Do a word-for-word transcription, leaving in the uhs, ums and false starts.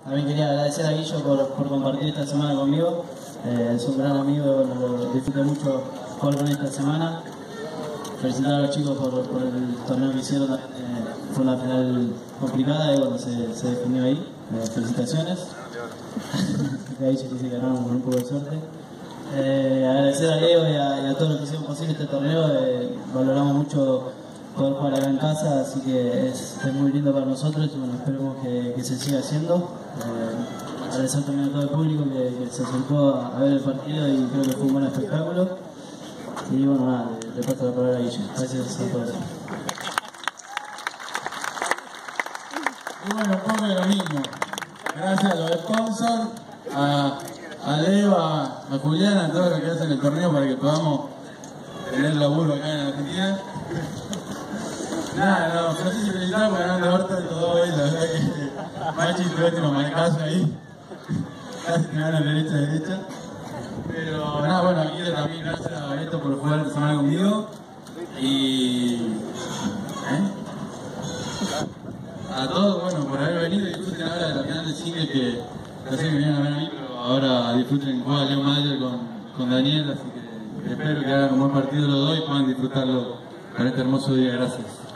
también quería agradecer a Guillo por, por compartir esta semana conmigo. Eh, es un gran amigo, bueno, lo disfruté mucho jugar con esta semana. Felicitar a los chicos por, por el torneo que hicieron. Eh, fue una final complicada y bueno, se, se definió ahí. Eh, felicitaciones. De ahí yo quise ganar con un poco de suerte. Eh, agradecer a Leo y a, y a todos los que hicieron posible este torneo. Eh, valoramos mucho poder jugar acá en casa, así que es, es muy lindo para nosotros y bueno, esperemos que, que se siga haciendo. Eh, agradecer también a todo el público que, que se acercó a, a ver el partido y creo que fue un buen espectáculo. Y bueno, nada, le, le paso la palabra a Guille. Gracias a todos. Y bueno, un poco de lo mismo. Gracias a los sponsors, a, a Leo, a, a Julián, a todos los que hacen el torneo para que podamos tener laburo acá en Argentina. Nada, no, no sé si felicitar porque ganan de Horta y todo hoy, la verdad que Machi y tu último manecazo ahí. Casi te ganan derecha a derecha. Pero nada, bueno, aquí también gracias a Beto por jugar esta semana conmigo. Y... ¿eh? A todos, bueno, por haber venido y disfruten ahora de la final del single que no sé que vinieron a ver a mí, pero ahora disfruten juega Leo Mayer con, con Daniel, así que espero que hagan un buen partido los dos y puedan disfrutarlo con este hermoso día. Gracias.